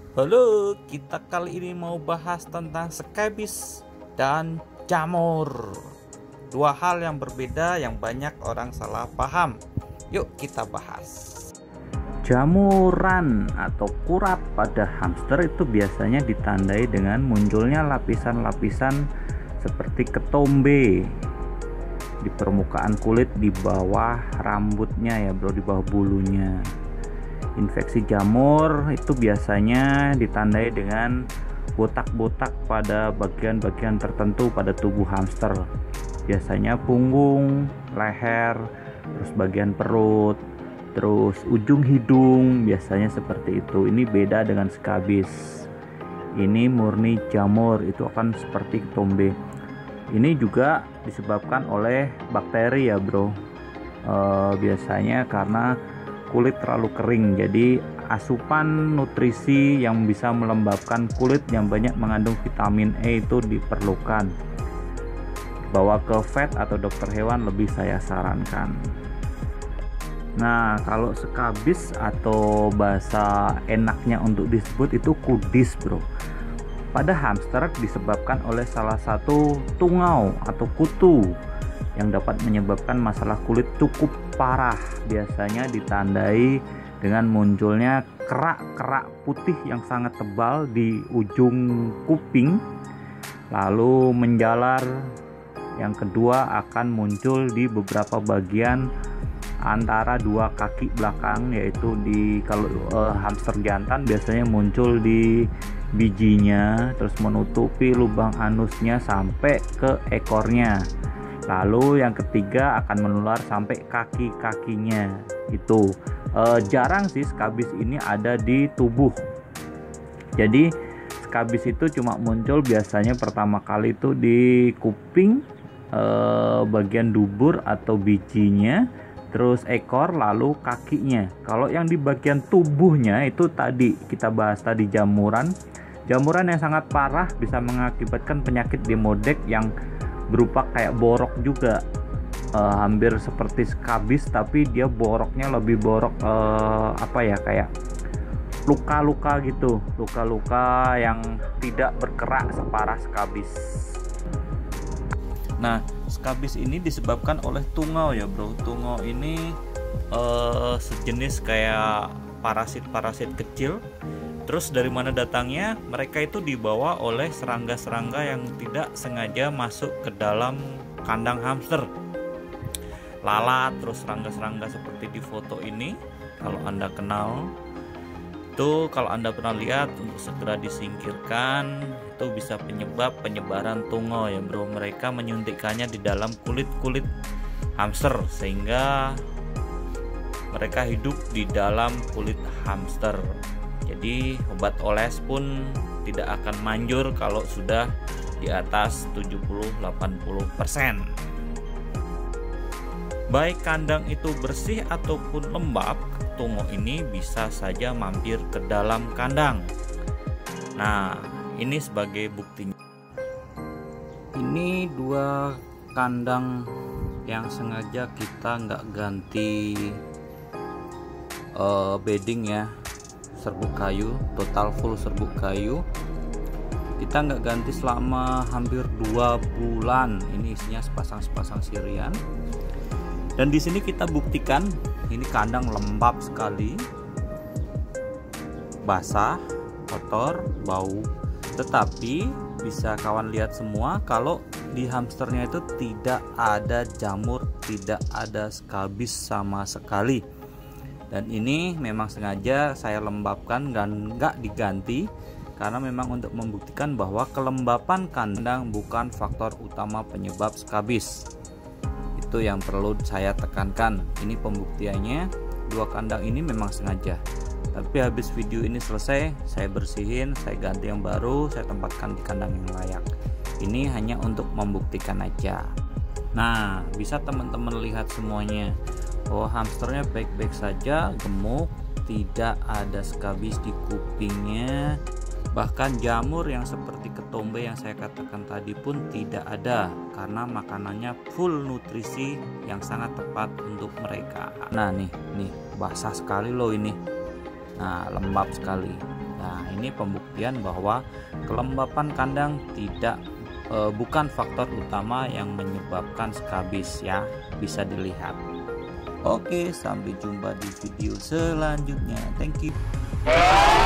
Halo, kita kali ini mau bahas tentang skabis dan jamur. Dua hal yang berbeda yang banyak orang salah paham. Yuk kita bahas. Jamuran atau kurat pada hamster itu biasanya ditandai dengan munculnya lapisan-lapisan seperti ketombe di permukaan kulit di bawah rambutnya ya bro, di bawah bulunya. Infeksi jamur itu biasanya ditandai dengan botak-botak pada bagian-bagian tertentu pada tubuh hamster. Biasanya punggung, leher, terus bagian perut, terus ujung hidung, biasanya seperti itu. Ini beda dengan skabis. Ini murni jamur, itu akan seperti ketombe. Ini juga disebabkan oleh bakteri ya bro. Biasanya karena kulit terlalu kering, jadi asupan nutrisi yang bisa melembabkan kulit yang banyak mengandung vitamin E itu diperlukan. Bawa ke vet atau dokter hewan lebih saya sarankan. Nah, kalau skabis atau bahasa enaknya untuk disebut itu kudis bro, pada hamster disebabkan oleh salah satu tungau atau kutu yang dapat menyebabkan masalah kulit cukup parah. Biasanya ditandai dengan munculnya kerak-kerak putih yang sangat tebal di ujung kuping, lalu menjalar. Yang kedua akan muncul di beberapa bagian antara dua kaki belakang, yaitu di kalau hamster jantan biasanya muncul di bijinya, terus menutupi lubang anusnya sampai ke ekornya. Lalu yang ketiga akan menular sampai kaki-kakinya. Itu jarang sih skabis ini ada di tubuh. Jadi skabis itu cuma muncul biasanya pertama kali itu di kuping, bagian dubur atau bijinya, terus ekor, lalu kakinya. Kalau yang di bagian tubuhnya itu tadi kita bahas tadi jamuran yang sangat parah, bisa mengakibatkan penyakit demodek yang berupa kayak borok juga, hampir seperti skabis tapi dia boroknya lebih borok kayak luka-luka gitu, luka-luka yang tidak berkerak separah skabis. Nah, skabis ini disebabkan oleh tungau ya bro. Tungau ini sejenis kayak parasit-parasit kecil. Terus dari mana datangnya? Mereka itu dibawa oleh serangga-serangga yang tidak sengaja masuk ke dalam kandang hamster. Lalat, terus serangga-serangga seperti di foto ini, kalau Anda kenal, itu kalau Anda pernah lihat, untuk segera disingkirkan. Itu bisa penyebab penyebaran tungau ya bro. Mereka menyuntikkannya di dalam kulit-kulit hamster sehingga mereka hidup di dalam kulit hamster. Jadi obat oles pun tidak akan manjur kalau sudah di atas 70-80%. Baik kandang itu bersih ataupun lembab, tungau ini bisa saja mampir ke dalam kandang. Nah, ini sebagai buktinya. Ini dua kandang yang sengaja kita nggak ganti bedding ya, serbuk kayu, total full serbuk kayu. Kita nggak ganti selama hampir 2 bulan. Ini isinya sepasang sirian. Dan di sini kita buktikan ini kandang lembab sekali, basah, kotor, bau. Tetapi bisa kawan lihat semua kalau di hamsternya itu tidak ada jamur, tidak ada skabis sama sekali. Dan ini memang sengaja saya lembabkan dan nggak diganti karena memang untuk membuktikan bahwa kelembapan kandang bukan faktor utama penyebab skabis. Itu yang perlu saya tekankan. Ini pembuktiannya, dua kandang ini memang sengaja. Tapi habis video ini selesai, saya bersihin, saya ganti yang baru, saya tempatkan di kandang yang layak. Ini hanya untuk membuktikan aja. Nah, bisa teman-teman lihat semuanya. Oh, hamsternya baik-baik saja, gemuk, tidak ada skabis di kupingnya. Bahkan jamur yang seperti ketombe yang saya katakan tadi pun tidak ada, karena makanannya full nutrisi yang sangat tepat untuk mereka. Nah nih basah sekali loh ini. Nah, lembab sekali. Nah, ini pembuktian bahwa kelembapan kandang bukan faktor utama yang menyebabkan skabis ya, bisa dilihat. Oke, sampai jumpa di video selanjutnya. Thank you.